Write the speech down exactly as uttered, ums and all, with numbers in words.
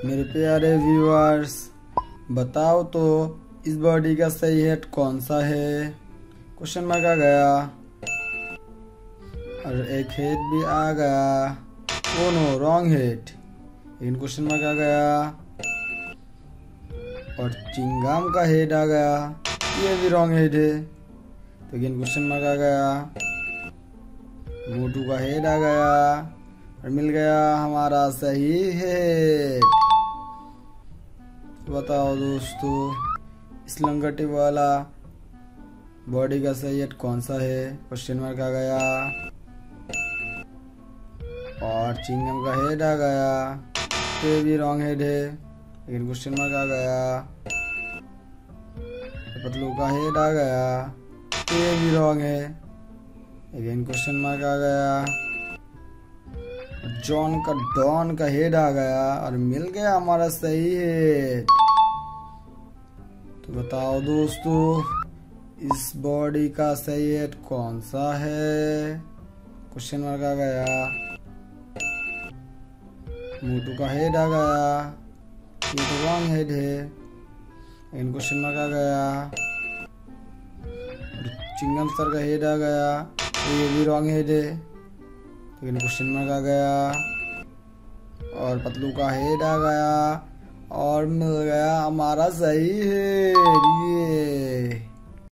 मेरे प्यारे व्यूअर्स, बताओ तो इस बॉडी का सही हेड कौन सा है? क्वेश्चन मार्क आ गया और एक हेड भी आ गया। Oh no, wrong head. लेकिन क्वेश्चन मार्क आ गया और चिंगाम का हेड आ गया, ये भी रॉन्ग हेड है। तो लेकिन क्वेश्चन मार्क आ गया। मोटू का हेड आ गया और मिल गया हमारा सही हेड। बताओ दोस्तों, इस लंगटे वाला बॉडी का सही हेड कौन सा है? क्वेश्चन मार्क आ गया और चिंगम का हेड आ गया, ये भी रॉन्ग हेड है। लेकिन क्वेश्चन मार्क आ गया। पतलू का हेड आ गया, ये भी रॉन्ग है। लेकिन क्वेश्चन मार्क आ गया। जॉन का डॉन का हेड आ गया और मिल गया हमारा सही हेड। तो बताओ दोस्तों, इस बॉडी का सही हेड कौन सा है? क्वेश्चन मार्क आ गया। मोटू का हेड आ गया, ये तो रॉन्ग हेड है। लेकिन क्वेश्चन मार्क आ गया। चिंगम सर का हेड आ गया, ये भी रॉन्ग हेड है। लेकिन क्वेश्चन मार्क आ गया और पतलू का हेड आ गया और मिल गया हमारा सही हेड। ये